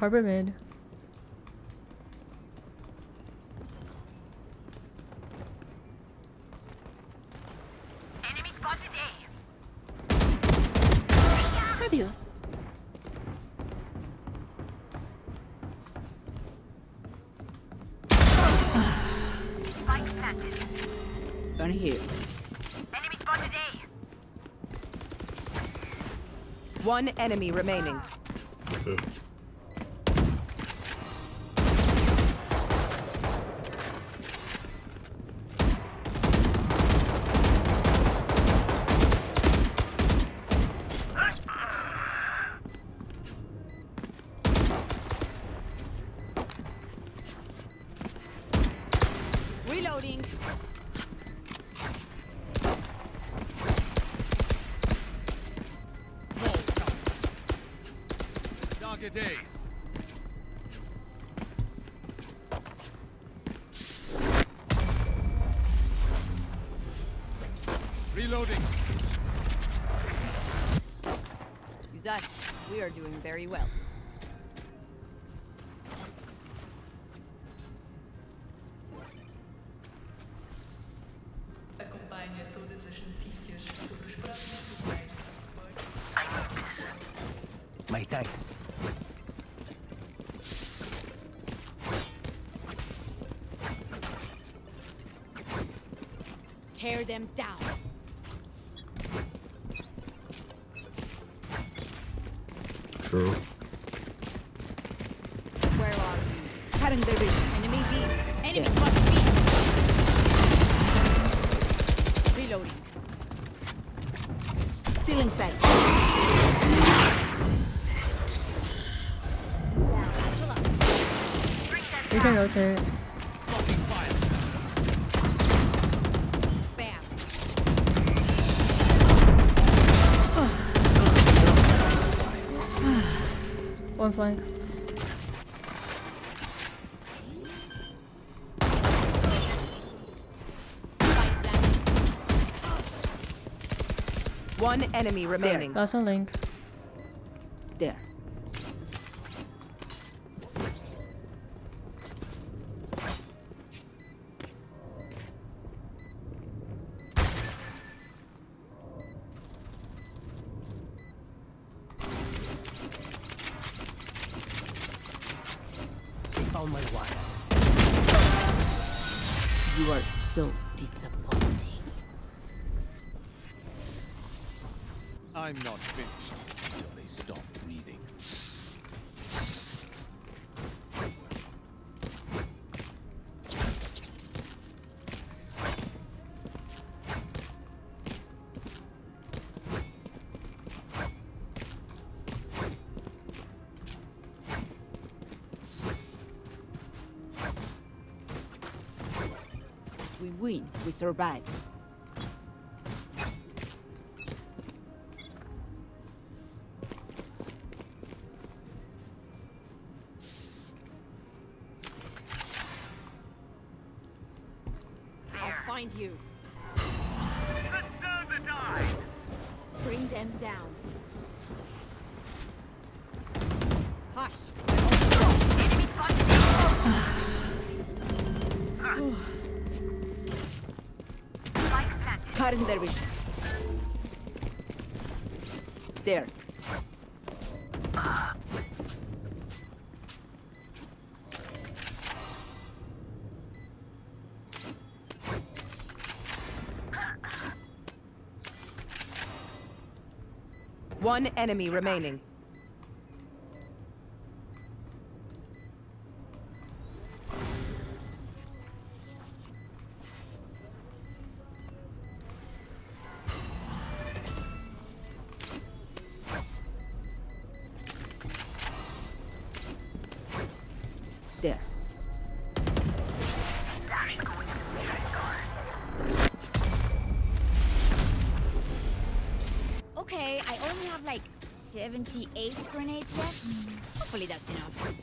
Harbor mid. Enemy spotted A. Adios. Spike planted. Gun here. Enemy spotted A. One enemy remaining. Reloading. Target A. Reloading. Güzel. We are doing very well. Acompanhe todas as notícias sobre os próximos lugares. I need this. My thanks. Tear them down. True. Where are you? Cutting the vision. Enemy B. Enemy Yeah. spotted B. Reloading. Still inside. We can rotate. Fucking fire. Bam. One flank. One enemy remaining. Last one link. There. They found my wire. You are so disappointing. I'm not finished until they stop breathing. We win. We survive. I'll find you. Let's turn the tide. Bring them down. Hush. Enemy spotted A. Spike planted. Cutting their vision. There. One enemy remaining. There. Okay, I only have like 78 grenades left. Hopefully that's enough.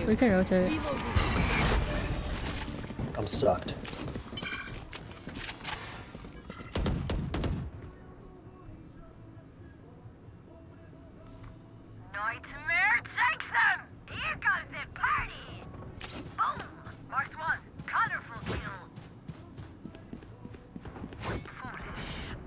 We can rotate. I'm sucked. Nightmare takes them! Here goes the party! Boom! Marked one. Colorful kill. Foolish.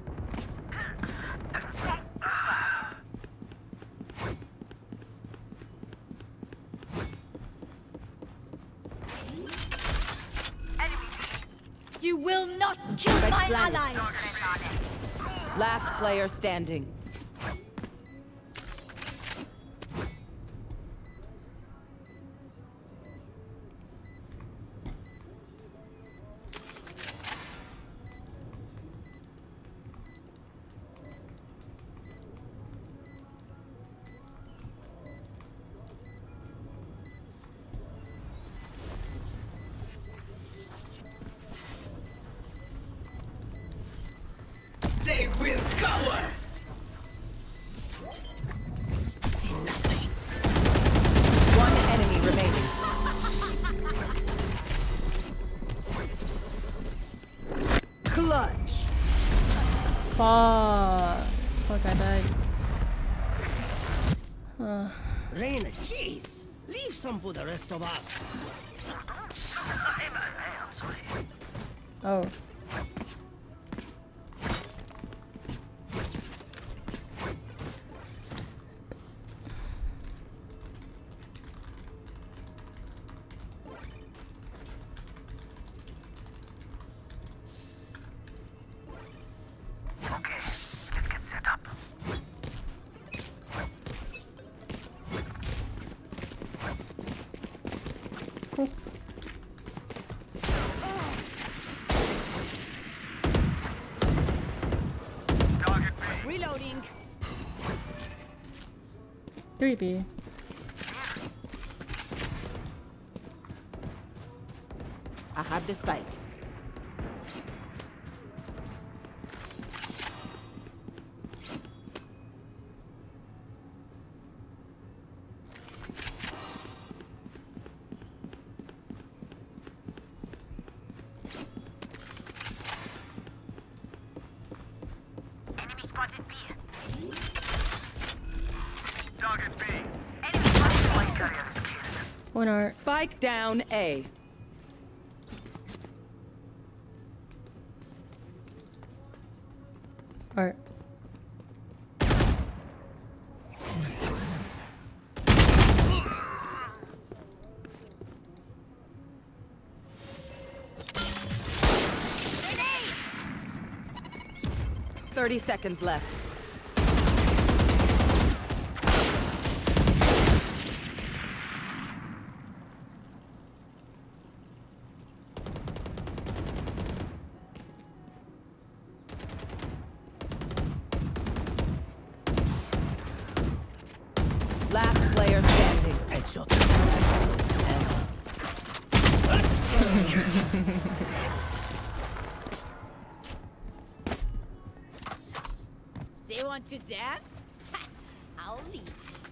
You will not kill my allies! Grenade on it. Last player standing. They will cower! See nothing. One enemy remaining. Clutch! Fuck, I died. Reyna, jeez! Leave some for the rest of us. Oh. Okay, let's get set up. Cool. Target B. Reloading. 3B. I have the spike. Enemy spotted B. Target B. Enemy spotted White carrier is killed. One art. Spike down A. Art. Grenade! 30 seconds left. Last player standing. Headshot. They want to dance? Ha! I'll leave.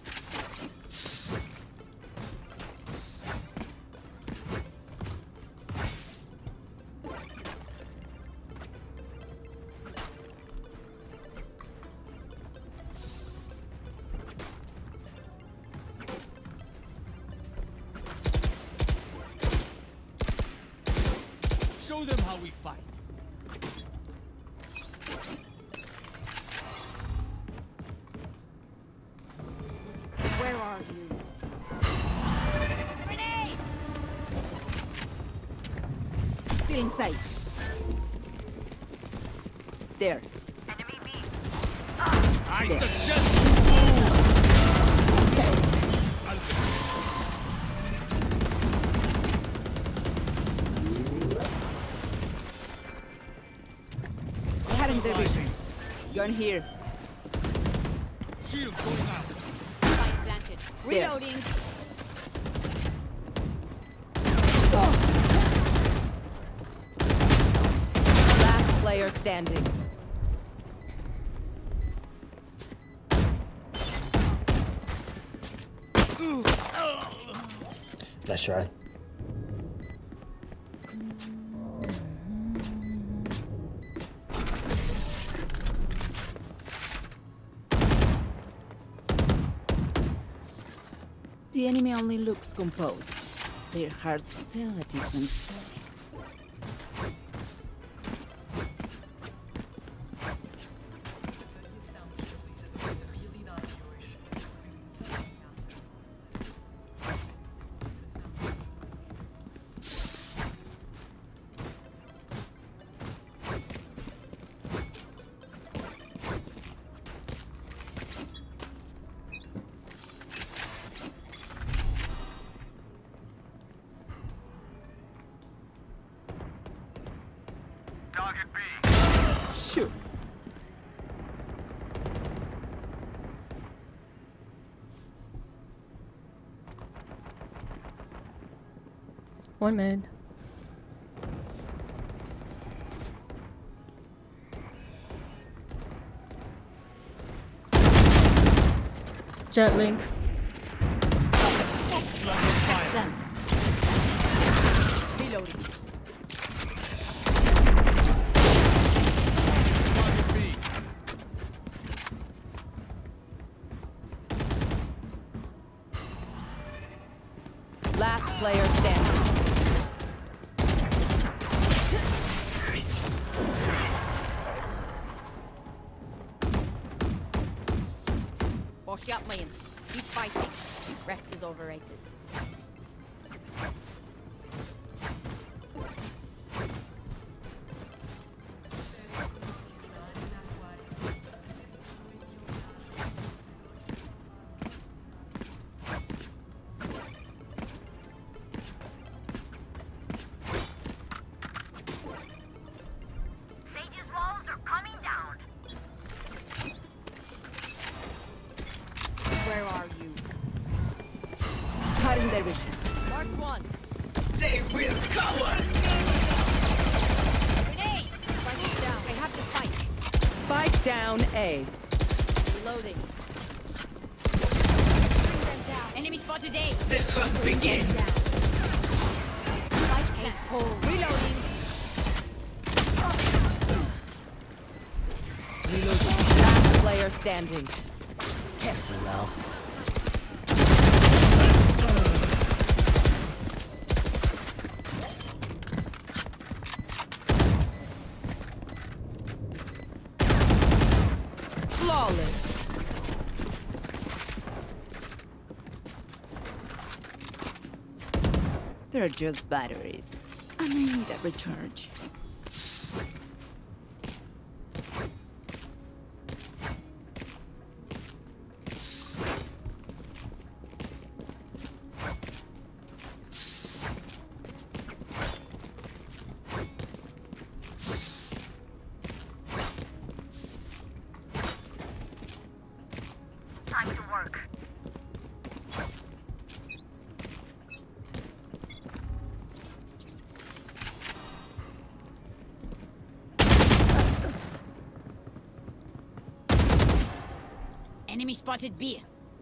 Show them how we fight. Where are you? Grenade! Still in sight. There. Enemy B. I suggest you move! They had in their vision. Gun here. Shield going out. Spike planted. Reloading. Last player standing. Nice try. The enemy only looks composed. Their hearts tell a different story. Target B. Sure. One mid. Jet link. Catch them. Reloading. Target B. Last player standing. Wash up, man. Keep fighting. Rest is overrated. Sage's walls are coming down. Where are you? Cutting their vision. Marked one. They will cover! Grenade! Spike is down. I have the spike. Spike down A. Reloading. Bring them down. Enemy spotted A. The hunt begins! Spike A. Reloading. Last player standing. Careful now. Flawless. They're just batteries. And I need a recharge. Time to work. Enemy spotted B.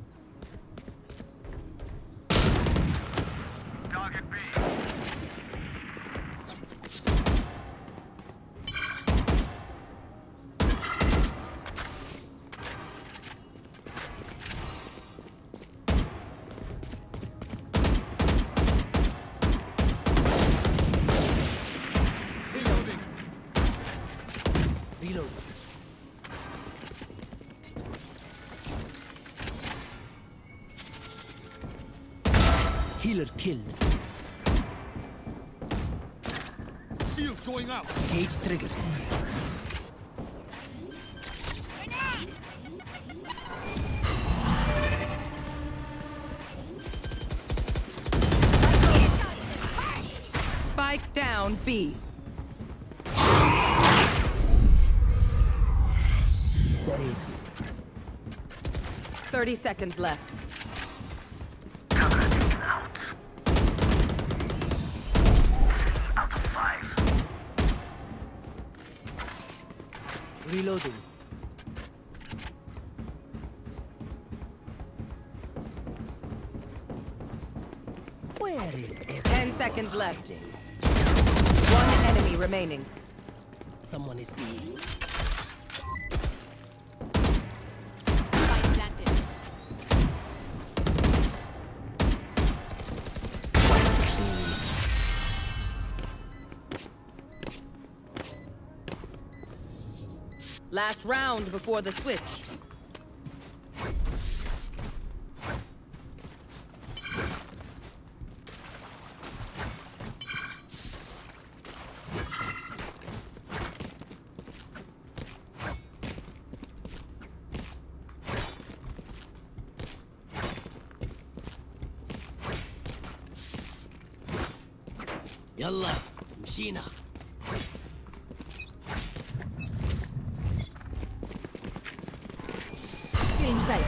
Target B. Reloading. Reload. Healer killed. Shield going out. Cage triggered. Grenade! Spike down B. Buried. 30 seconds left. Camera taken out. 3 out of 5. Reloading. Where is seconds left. One enemy remaining. Someone is being. Spike planted. Last round before the switch. يلا مشينا. In sight.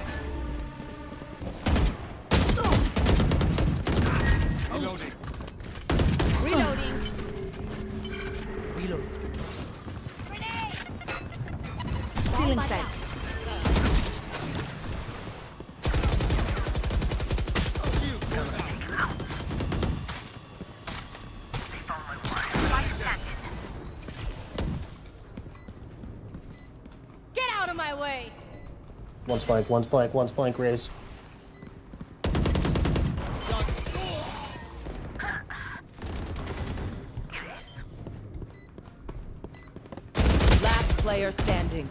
Reloading. Reloading. Reload. Still in sight. Get out of my way. One's flank, raise. Last player standing.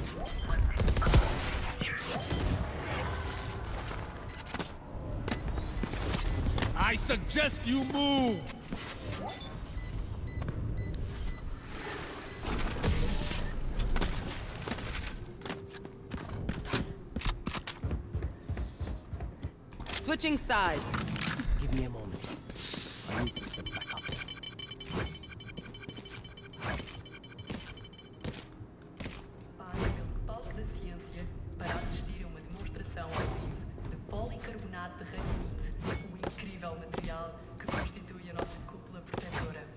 I suggest you move. Switching sides. Give me a moment. I need to set back up. Pague pelo palco da ciência para assistir a uma demonstração ao vivo de policarbonato de raquinite, o incrível material que constitui a nossa cúpula protetora.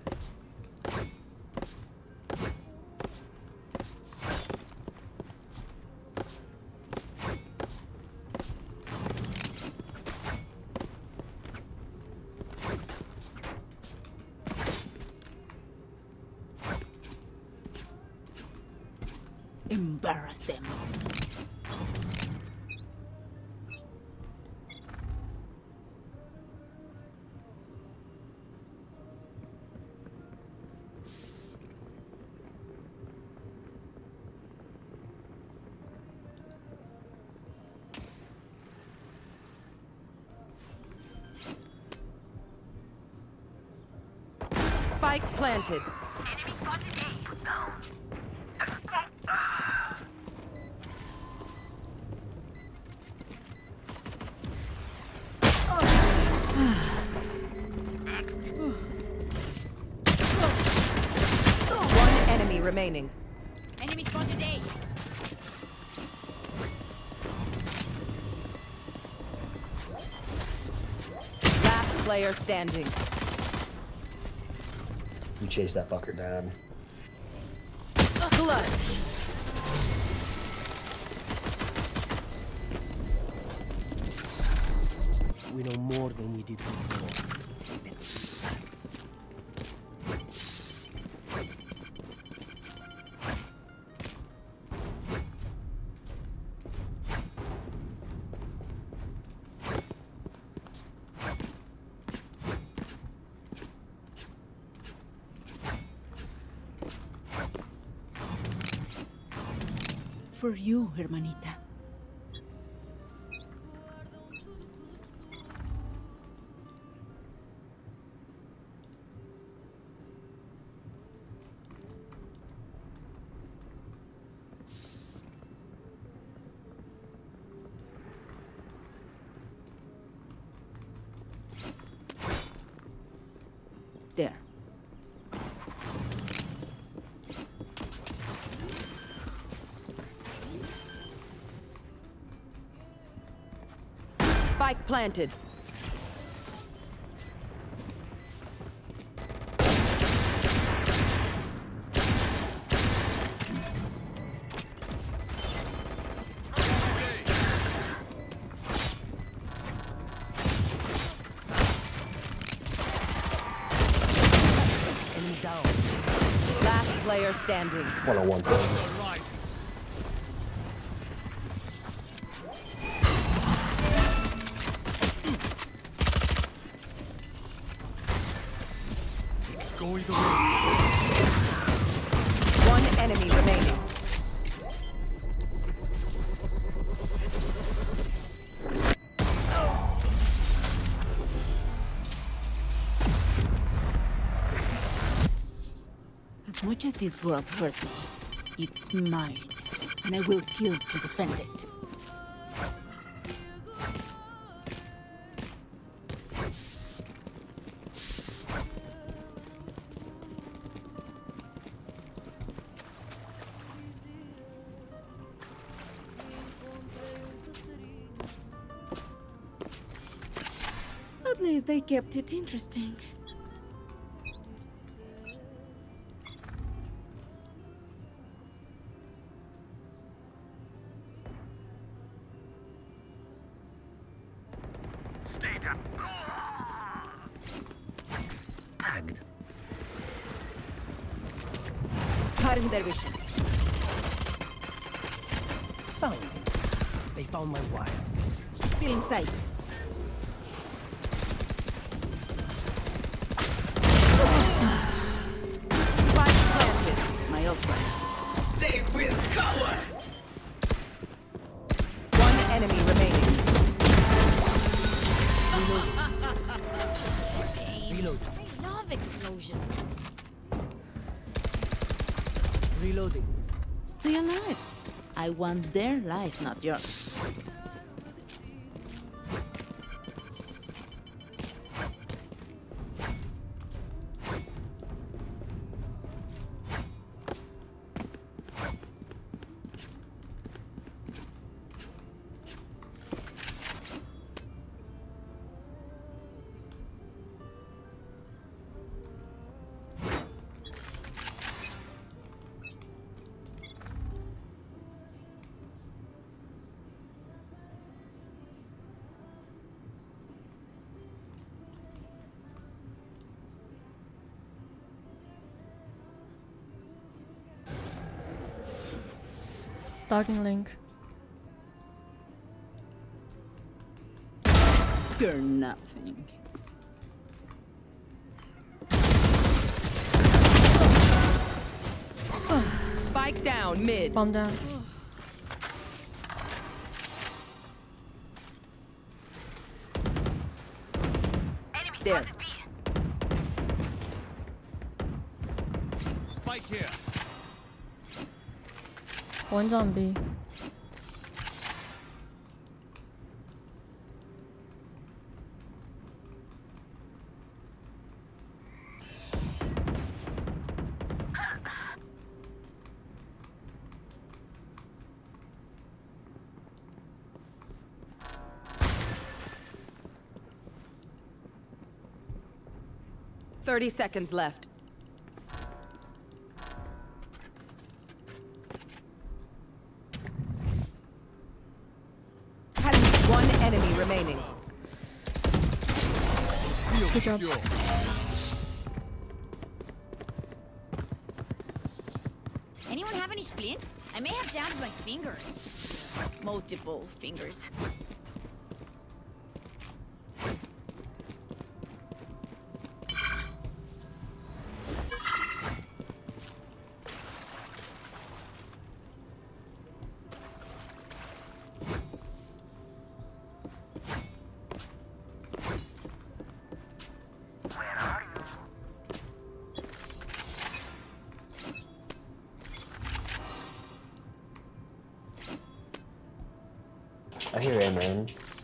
Embarrass them. Spike planted. Enemy spotted A. Down. Next. One enemy remaining. Enemy spotted A. Last player standing. You chase that fucker down. Clutch. We know more than we did before. Let's see that. For you, hermanita. There. Spike planted. down. Last player standing. 101. Right. Go either way. One enemy remaining. As much as this world hurt me, it's mine, and I will kill to defend it. At least they kept it interesting. Tagged. Cutting their vision. Found you. They found my wire. Still in sight. Spike planted. My ultra. They will cower! One enemy remaining. Reload. I love explosions. Reloading. Stay alive. I want their life, not yours. Docking link. You're nothing. Spike down mid. Bomb down. Enemy There. spotted B. Spike here. One's on B. Thirty seconds left. One enemy remaining. Feel Good job. secure. Anyone have any splints? I may have jammed my fingers. Multiple fingers. I hear him, man.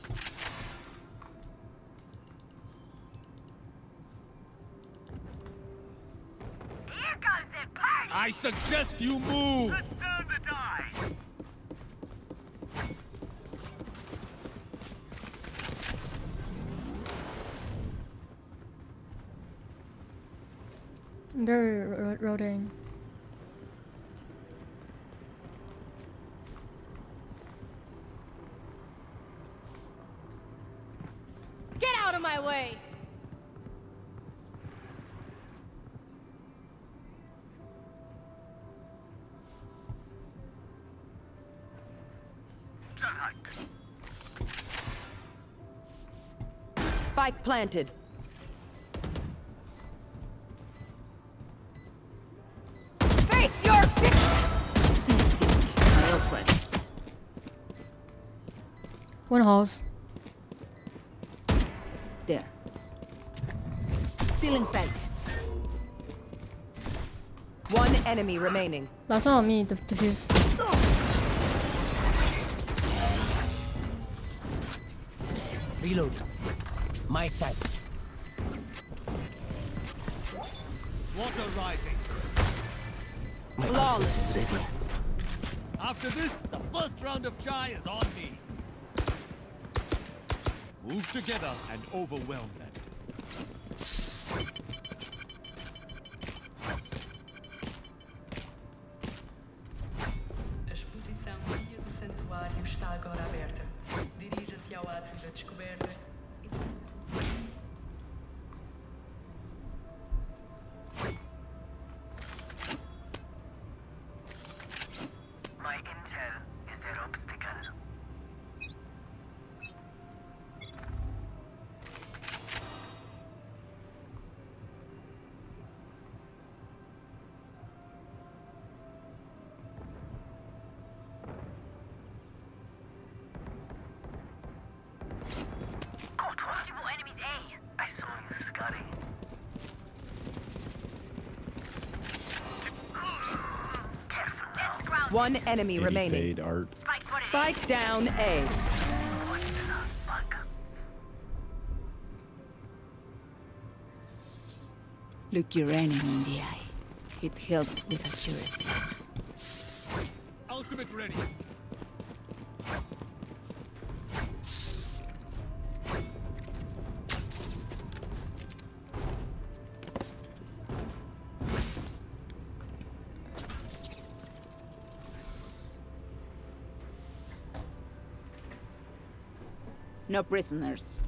Here goes the party. I suggest you move. Let's turn the tide. They're rotating. Get out of my way! Spike planted. Face your One house. There. Still in sight. One enemy remaining. Last one on me, the defuse. Reload. My thanks. Water rising. My Flawless. is ready. After this, the first round of chai is on me. Move together and overwhelm them. A exposição guia do santuário está agora aberta. Dirija-se ao átrio da descoberta e... My intel is their obstacle. Got multiple enemies A. I saw you, Scotty. Careful now. That's ground. One enemy remaining. Fade art. Spike spotted. Spike down A. What's the bug? Look your enemy in the eye. It helps with accuracy. Ultimate ready. No prisoners.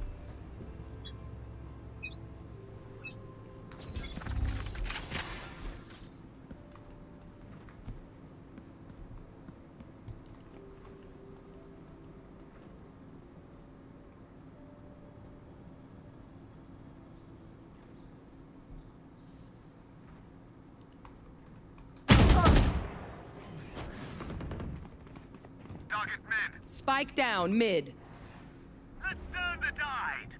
Target mid. Spike down mid. Let's turn the tide.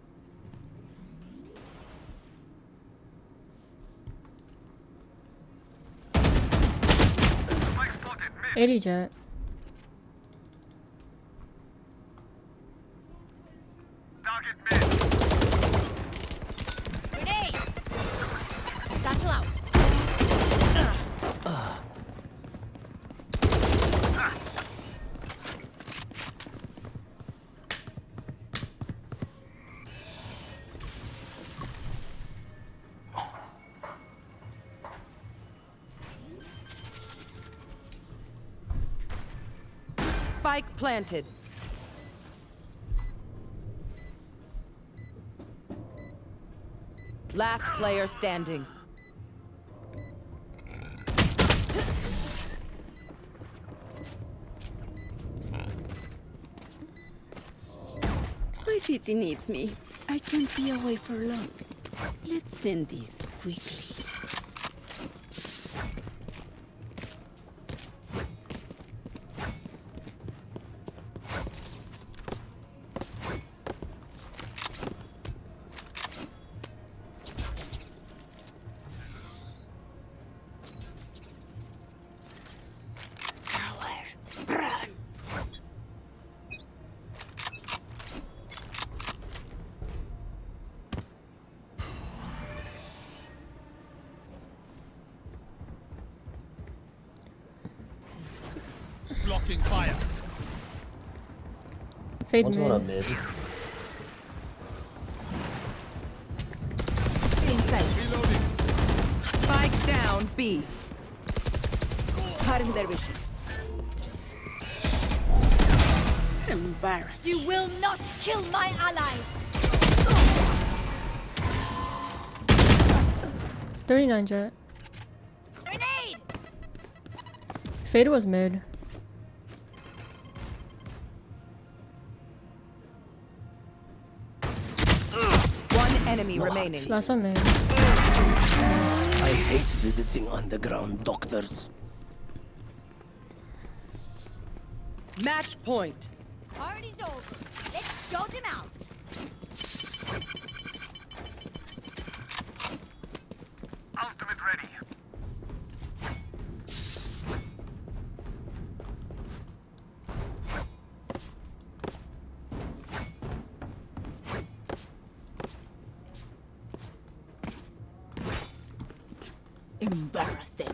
Spike spotted mid. 80 jet. Target mid. Grenade! Satchel out. Spike planted. Last player standing. My city needs me. I can't be away for long. Let's end this quickly. Blocking fire. Fade One's one up mid. mid. Reloading. Spike down B. Cutting their vision. Embarrassing. You will not kill my allies! 39 jet. Grenade! Fade was mid. enemy No remaining. Last one, man. I hate visiting underground doctors. Match point. Party's over. Let's show them out. Ultimate ready. Embarrass them.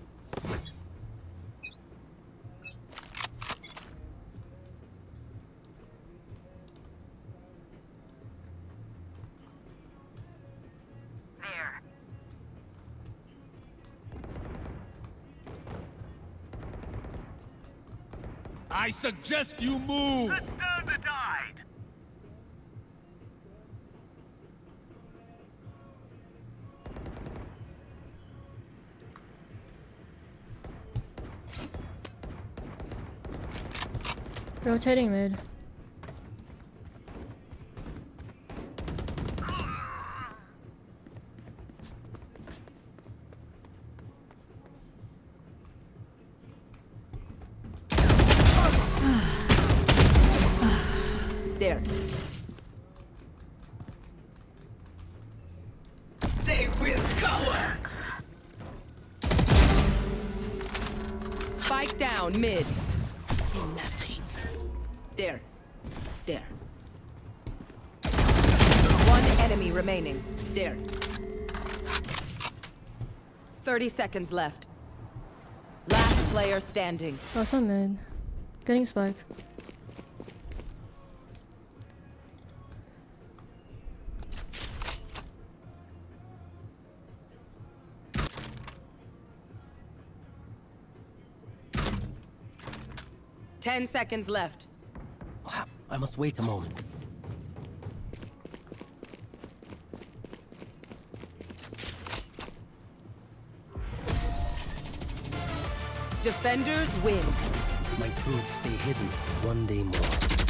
There. I suggest you move! Let's turn the tide. Rotating mid. There. They will cower! Spike down mid. See nothing. There. There. One enemy remaining. There. 30 seconds left. Last player standing. Last one, mid. Getting spike. Ten seconds left. I must wait a moment. Defenders win. My truth stay hidden one day more.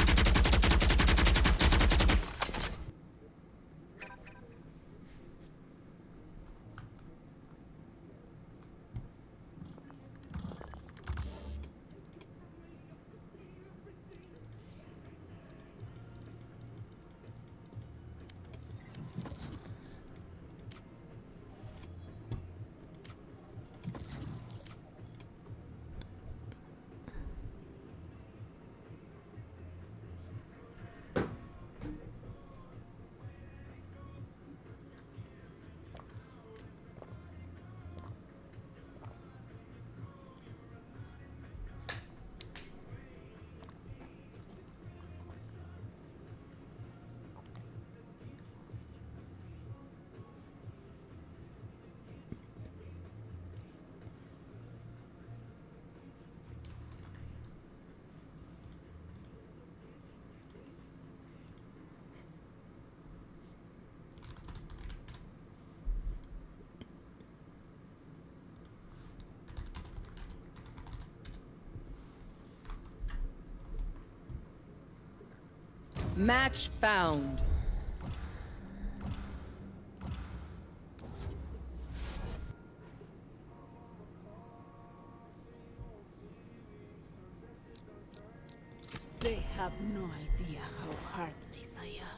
Match found. They have no idea how heartless I am.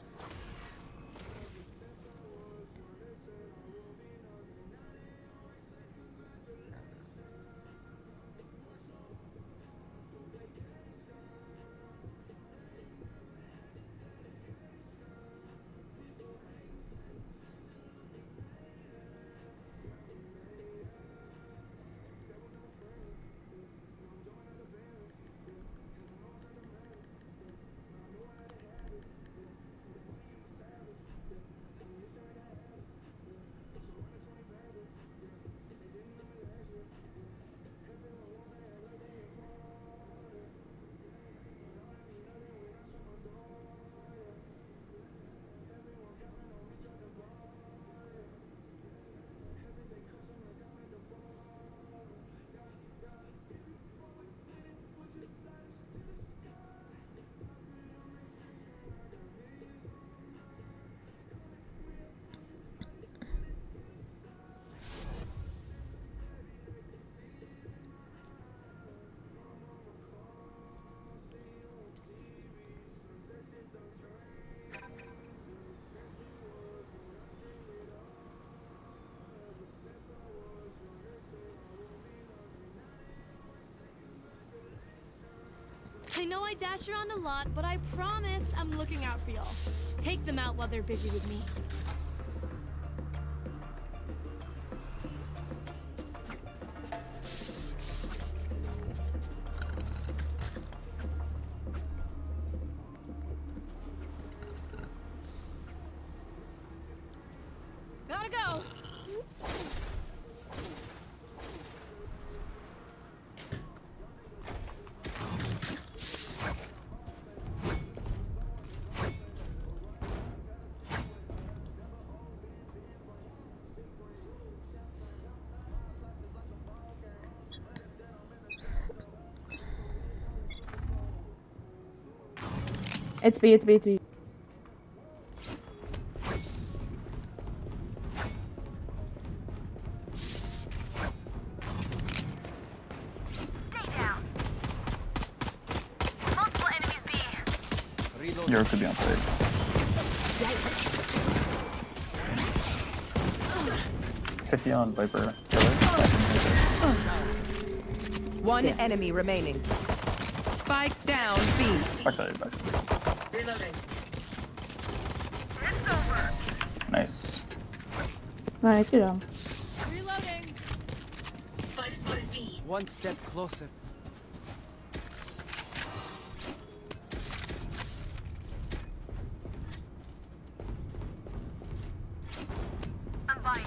I dash around a lot, but I promise I'm looking out for y'all. Take them out while they're busy with me. Gotta go. It's B, it's B, it's B. Europe could be on site. 50 on Viper. One enemy remaining. Spike down B. Backside, backside. Nice. Nice, good job. Reloading. Spike spotted B. One step closer. I'm buying.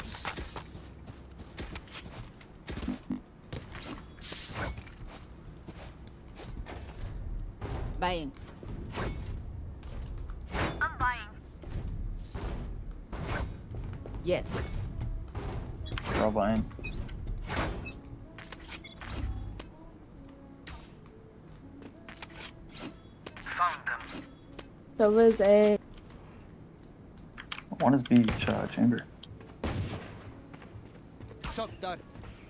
Buying. I'm buying. Yes. We're all buying. Found them. So was A. One is B chamber. Shock dart.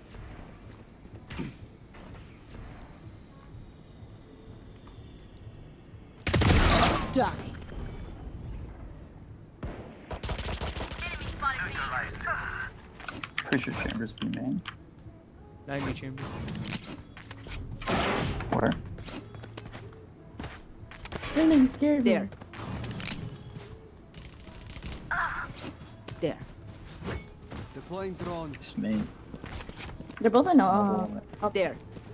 Die. Enemy spotted. Neutralized. Pretty sure chambers B main. 90 chamber. Where? Really scared me. There. There. Deploying drone. It's main. They're both in up there.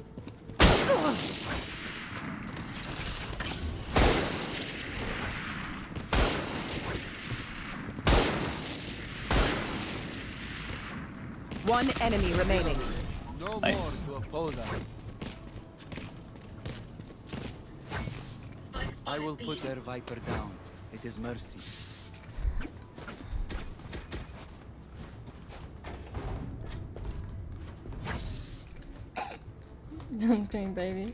One enemy remaining. No Nice. more to oppose us. I will put their Viper down. It is mercy. I'm screaming, baby.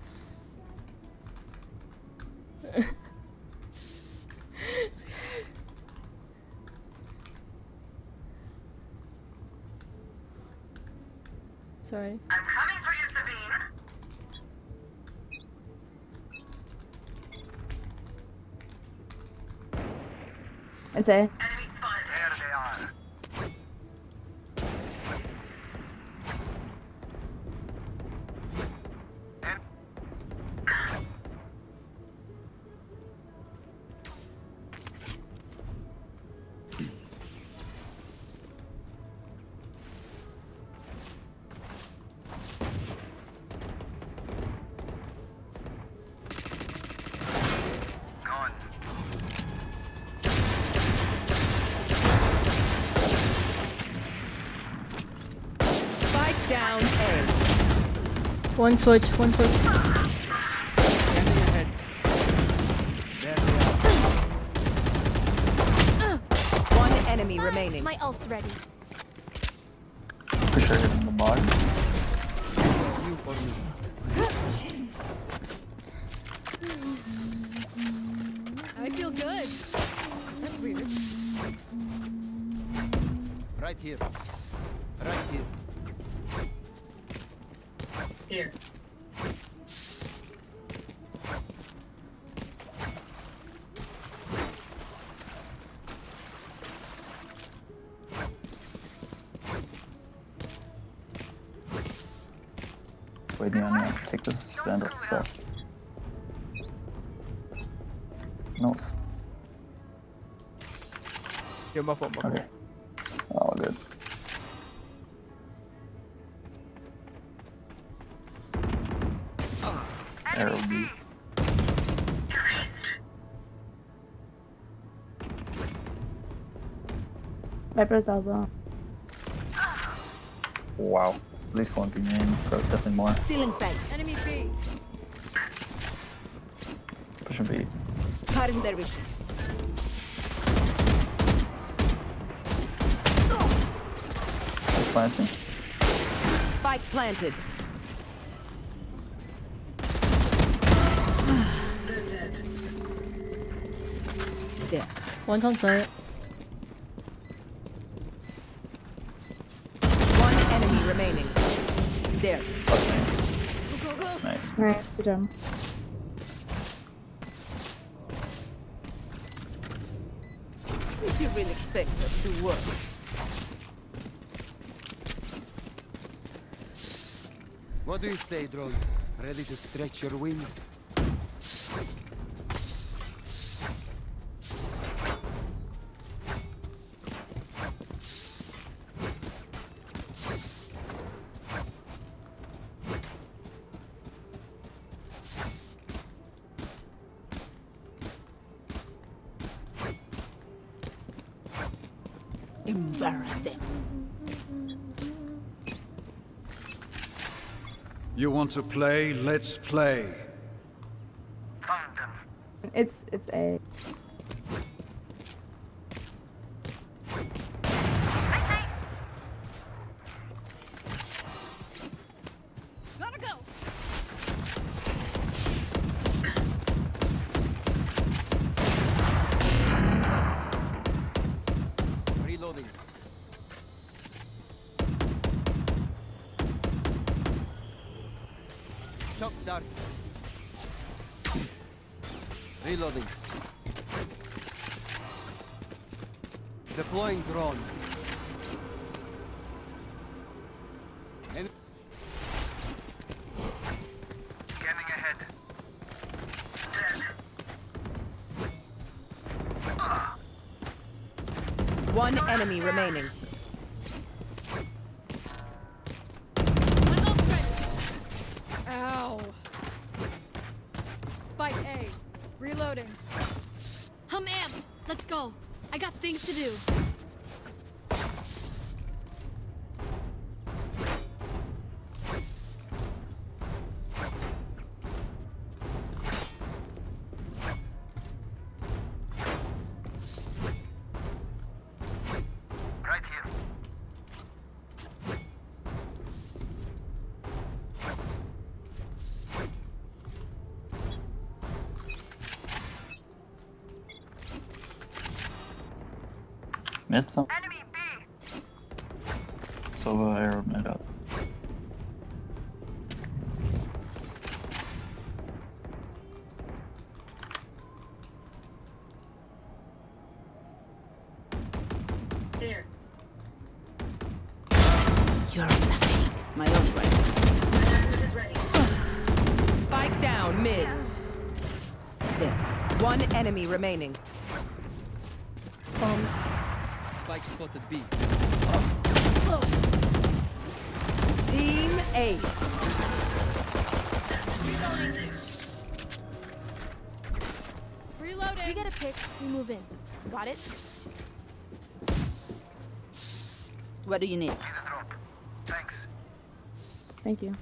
Sorry. I'm coming for you, Sabine. It's A. Enemy spotted. There they are. Spike down A. One switch, one switch. Scanning ahead. There they are. One enemy remaining. My ult's ready. For sure hitting the mod. It's you or me. I feel good. That's weird. Right here. Right here. Here. Waiting on you. Take this vandal. So. No. Yeah, my fault, my fault. Okay. All good. Arrow B. Viper's elbow. Wow. At least one B main, but definitely more. Stealing sight. Enemy B. Pushing B. Cutting their vision. Just planting. Spike planted. There. One's on site. One enemy remaining. There. Go, go, go. Nice. Nice, good job. Did you really expect us to work? What do you say, drone? Ready to stretch your wings? Embarrass them. You want to play? Let's play. It's A. Gotta go. Reloading. Shock dart. Reloading. Deploying drone. Scanning ahead. One enemy remaining. Ow. Spike A. Reloading. I'm amped. Let's go. I got things to do. Right here. Mid some. Enemy B. So arrow mid up. There. You're nothing. My own friend. Attachment is ready. Spike down mid. There. One enemy remaining. Spike spotted B. Team Ace. Reloading. We get a pick. We move in. Got it? What do you need? Need a drop. Thanks. Thank you.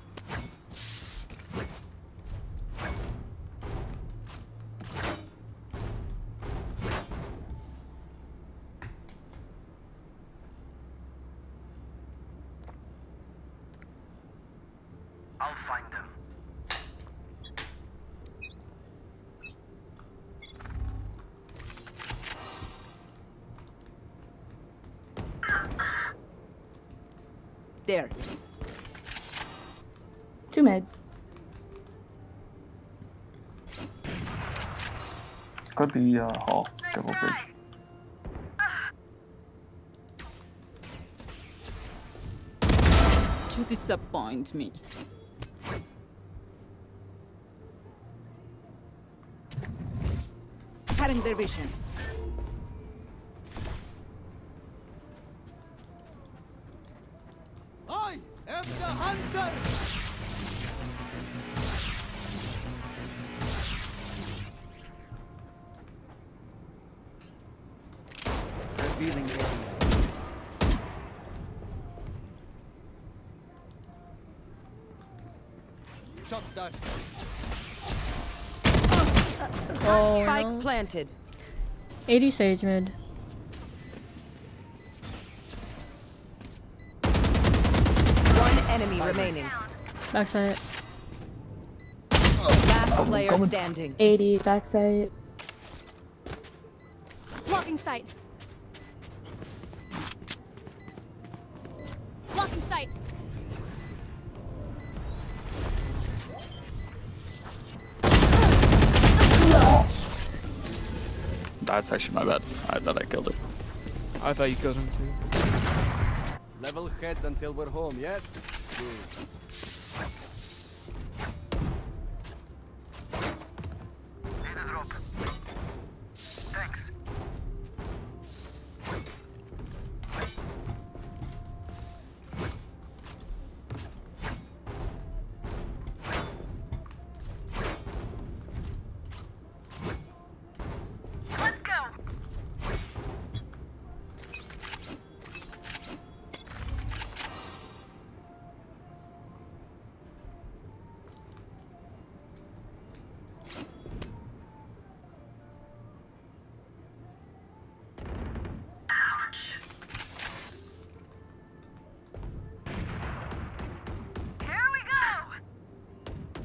I'll find them. There. Two mid. Could be hall. Double bridge. You disappoint me. Scattering their vision. I am the hunter! Revealing area. Shot that. Oh Spike no. planted. 80 Sage mid. One enemy remaining. Backside. Last player standing. 80 backside. Blocking sight. Blocking sight. That's actually my bad. I thought I killed it. I thought you killed him too. Level heads until we're home, yes? Good. Need a drop. Thanks. Let's go. Here we go!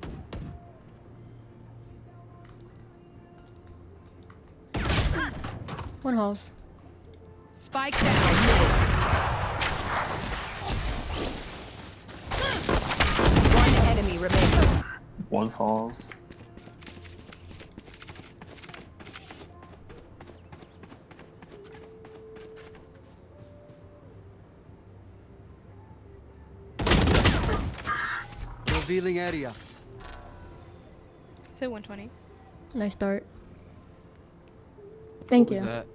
One house. Spike down. One enemy remaining. Was halls. Revealing area. So 120. Nice start. Thank What you. was that?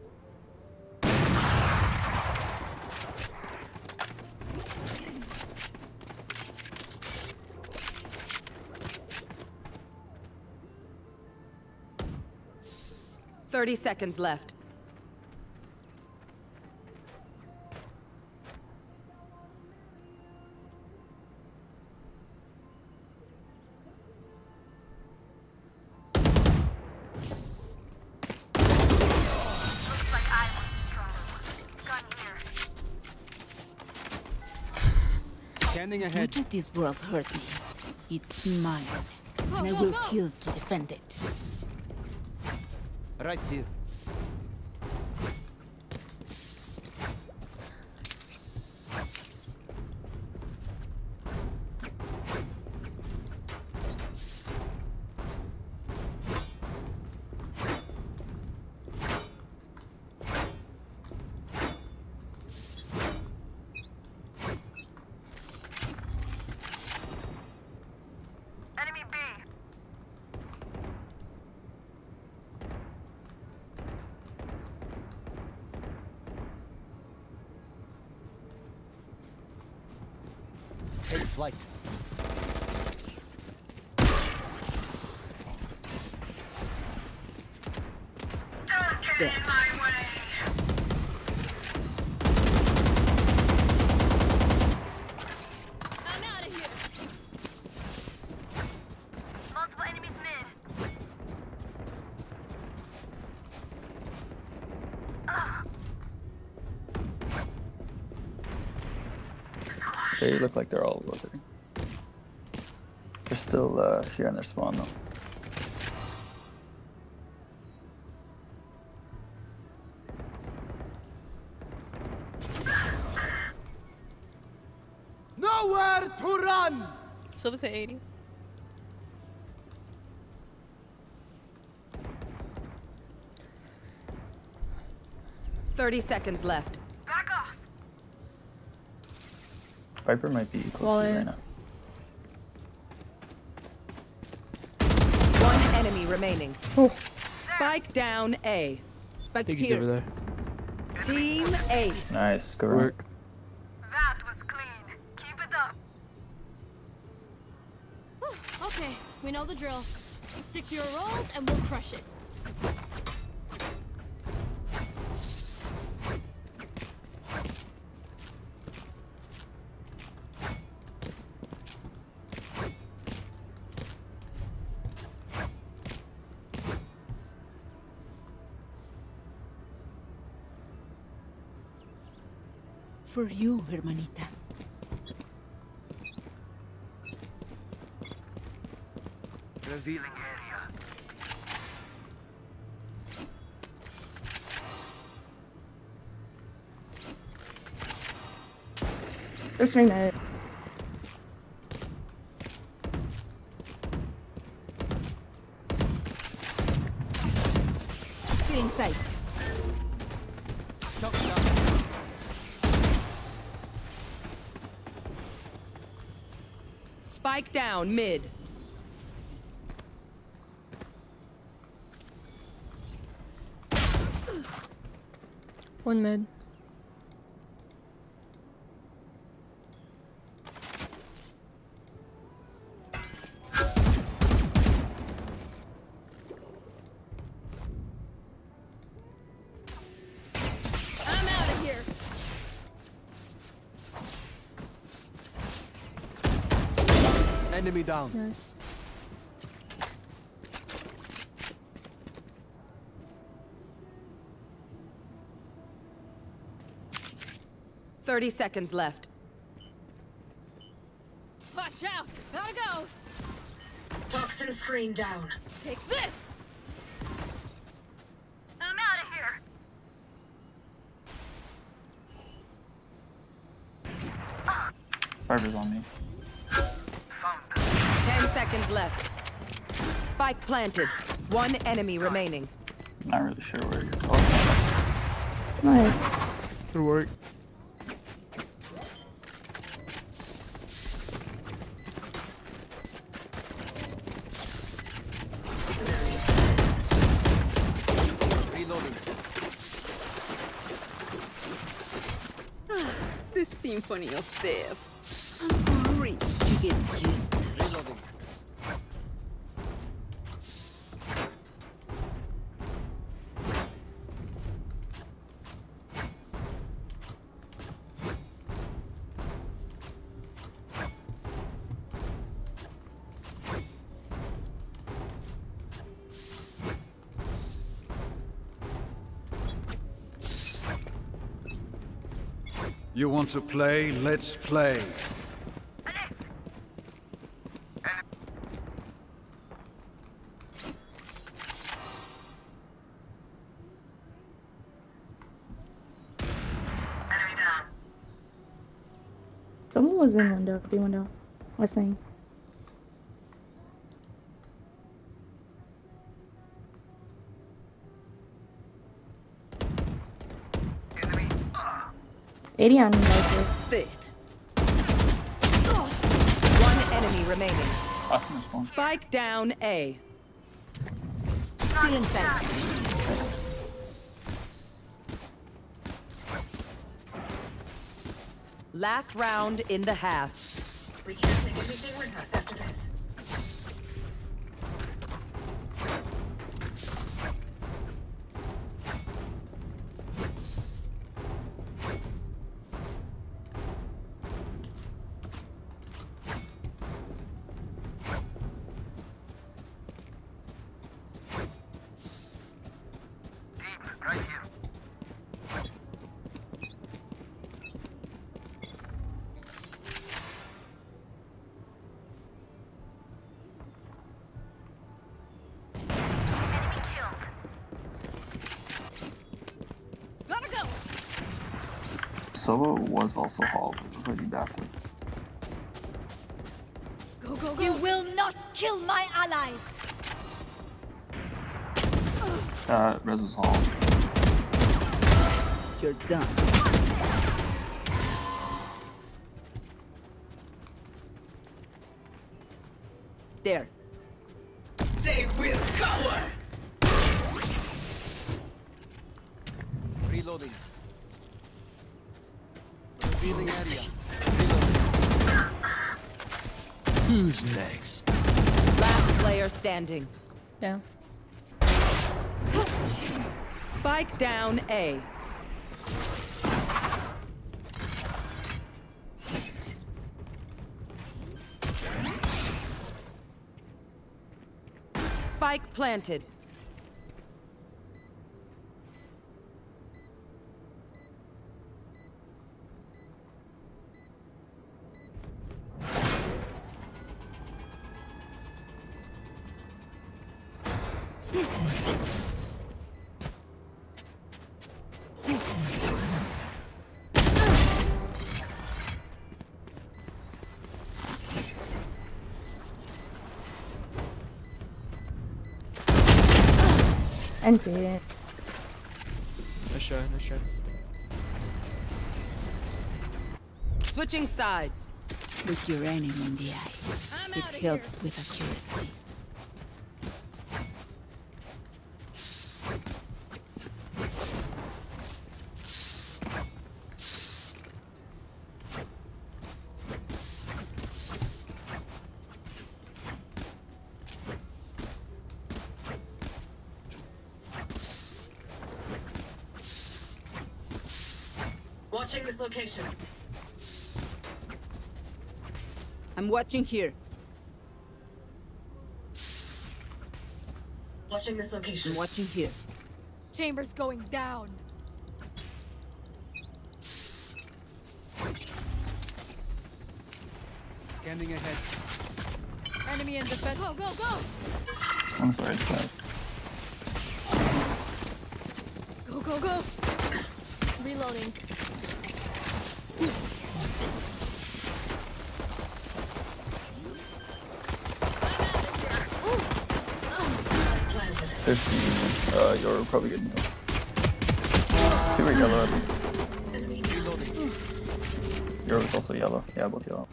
30 seconds left. Looks like I was the stronger one. Gun here. Scanning As ahead. much as this world hurt me, it's mine. And I will kill to defend it. Right here. Enemy B. Take flight. Don't get There. in my way. I'm out of here. Multiple enemies mid. Ugh. They look like they're all rotating. They're still here in their spawn though. Nowhere to run! Silver's at 80. 30 seconds left. Back off. Viper might be close Well, to Reyna. One enemy remaining. Oh. Spike down A. I Spike's think he's over there. Team Ace. Nice, good Work. That was clean. Keep it up. Okay, we know the drill. Stick to your roles and we'll crush it. For you, hermanita. Revealing area. There's Reyna. Getting sight. Spike down mid. One mid. I'm out of here. Enemy down. Nice. Thirty seconds left. Watch out. Gotta go. Toxin screen down. Take this. I'm out of here. Viper's on me. 10 seconds left. Spike planted. One enemy remaining. Not really sure where it is. Oh, Nice. Good work. Reloading. The symphony of death. I'm hungry to get just Reloading. You want to play? Let's play. Enemy down. Someone was in window. The window. I think. Enemy. 80 on me, Viper. dead. One enemy remaining. awesome spawn. Spike down A. Feeling better. Nice. Last round in the half. We can't take anything with us after this. Deep, right here. Enemy killed. Gotta go. Solo was also hauled. Pretty bad. Go, go, go. You will not kill my allies. Rez was hauled. You're done. There. They will cower! Reloading. Revealing area. Reloading. Who's next? Last player standing. Yeah. Spike down A. Spike planted. Empty it. No show, no show. Switching sides. Look your enemy in the eye. It helps with accuracy. Watching this location. I'm watching here. Watching this location. I'm watching here. Chamber's going down. Scanning ahead. Enemy in defense. Go, go, go! On the right side. Go, go, go! Reloading. Ooh. 15. You're probably getting healed. 2 are yellow at least. Yours also yellow. Yeah, both yellow.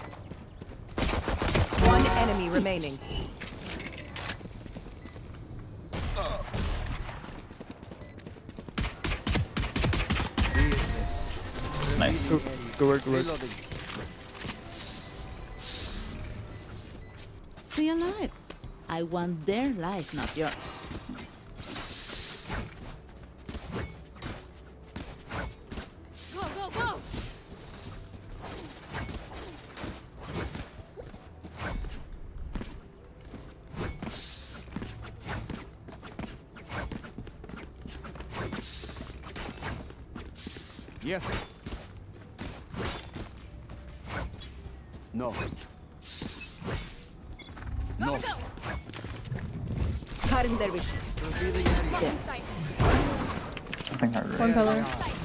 One enemy remaining. Nice. Good work, good work. Stay alive. I want their life, not yours. Go, go, go! Yes. No. No. Cutting their vision. Revealing area. Nothing harder. One pillar.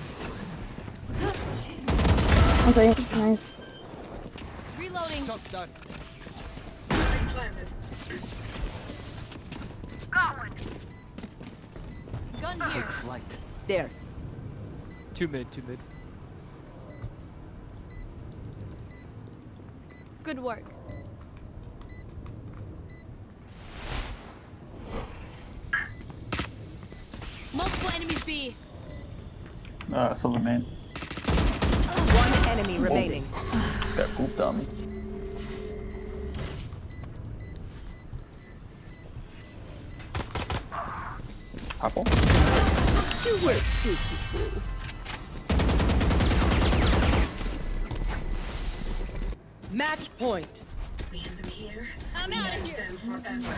Okay, nice. Reloading. Shot done. Planted. Got one. Gun Take here. flight. There. 2 mid, 2 mid. Good work. Multiple enemies B. Silver main. One enemy remaining. Got pooped on me. Apple. You were beautiful. Match point. We end them here. I'm out of here. Them forever.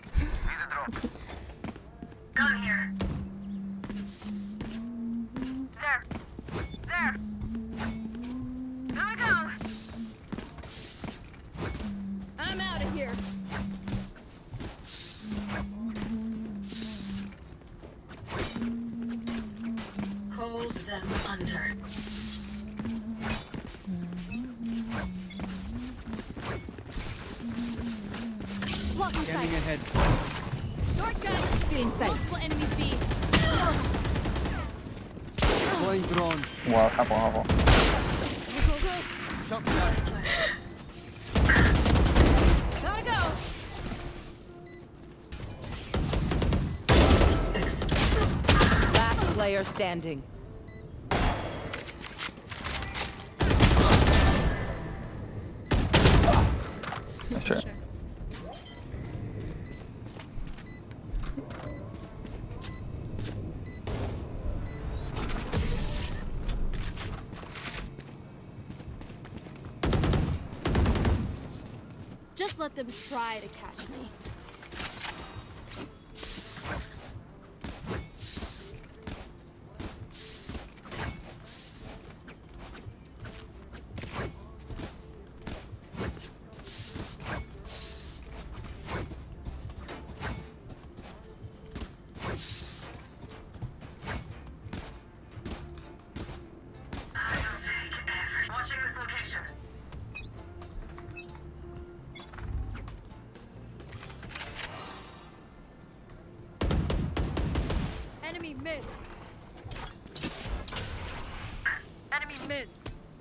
Gun here. There. There. Gotta go. I'm out of here. Hold them under. Blocking Scanning sight. ahead. Short gun. Get inside. Multiple enemies B. Deploying drone. Wow, apple. Go, go, go. Shot done. Gotta go. Last player standing. Sure. Just let them try to catch me. Watching this location. Enemy mid. Enemy mid.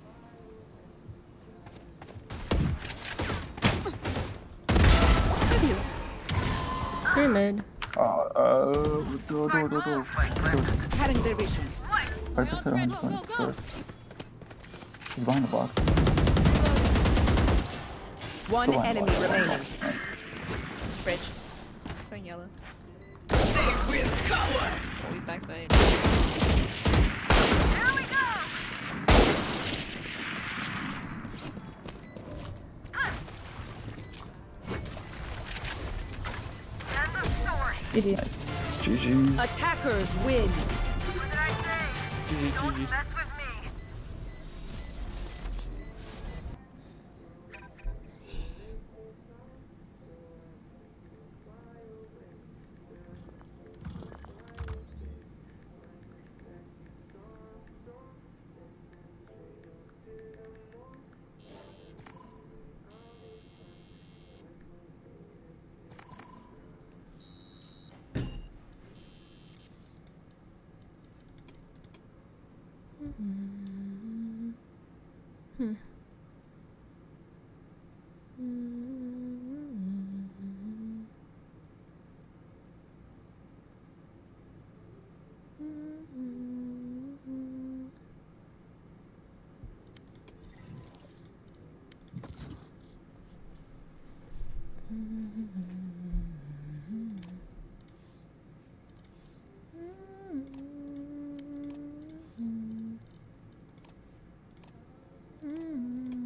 Three mid. Door. Cutting their vision. Right beside on the doors. He's behind the box. One Still behind the enemy box. remaining. Nice. Bridge. Going yellow. They will cover! Oh, he's backside. Here we go! End the story. Nice. GG's. Attackers win. What did I say? Don't mess with me.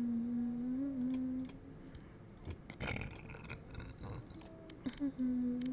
Mm-hmm.